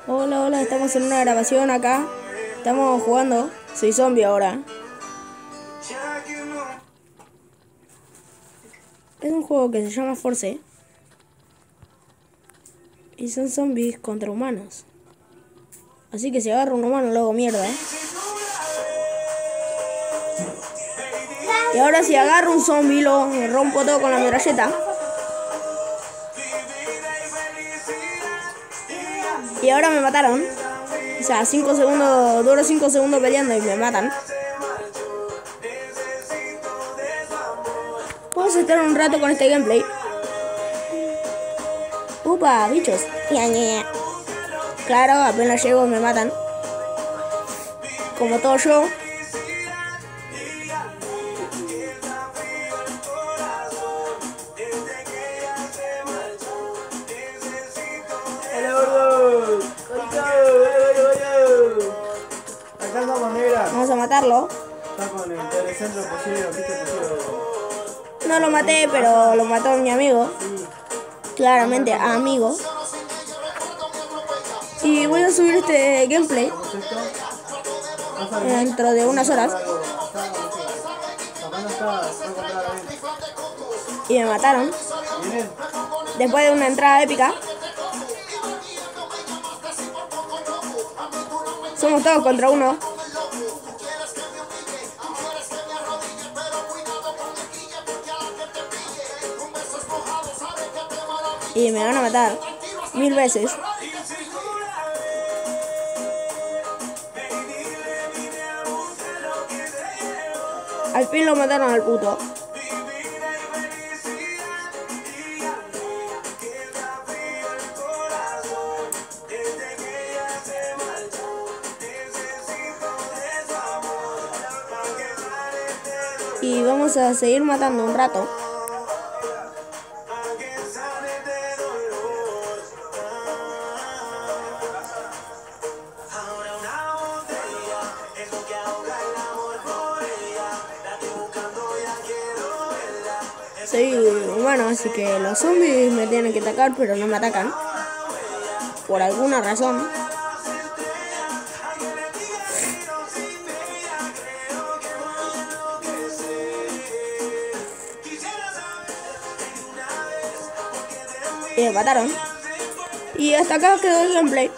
Hola, hola, estamos en una grabación acá. Estamos jugando. Soy zombie ahora. Es un juego que se llama Force. Y son zombies contra humanos. Así que si agarro un humano lo hago mierda. Y ahora si agarro un zombie lo rompo todo con la metralleta. Y ahora me mataron. O sea, 5 segundos, duro 5 segundos peleando y me matan. Vamos a estar un rato con este gameplay. Upa, bichos. Claro, apenas llego me matan. Como todo yo. Acá andamos, negra. Vamos a matarlo. Está con el telecentro posible, ¿viste? No lo maté, pero lo mató mi amigo. Claramente, amigo. Y voy a subir este gameplay dentro de unas horas. Y me mataron. Después de una entrada épica. Somos todos contra uno. Y me van a matar 1000 veces. Al fin lo mataron al puto. Y vamos a seguir matando un rato. Soy humano, así que los zombies me tienen que atacar, pero no me atacan. Por alguna razón. Y me mataron. Y hasta acá quedó el gameplay.